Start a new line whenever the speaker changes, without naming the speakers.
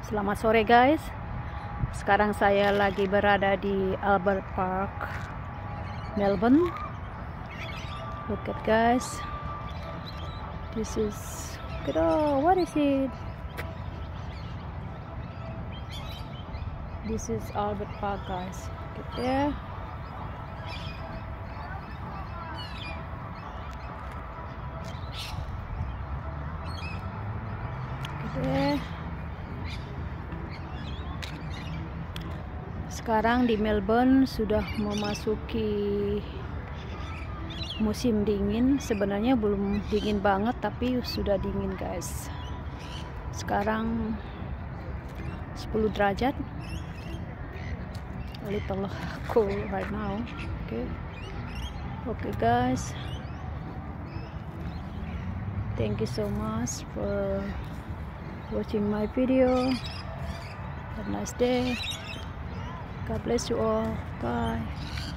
Selamat sore guys. Sekarang saya lagi berada di Albert Park, Melbourne. Look at guys. This is what is it? This is Albert Park guys. Look at there. Look at there. Sekarang di Melbourne sudah memasuki musim dingin. Sebenarnya belum dingin banget, tapi sudah dingin guys. Sekarang 10 derajat. A little cool right now. Okay guys, thank you so much for watching my video. Have a nice day. God bless you all. Bye.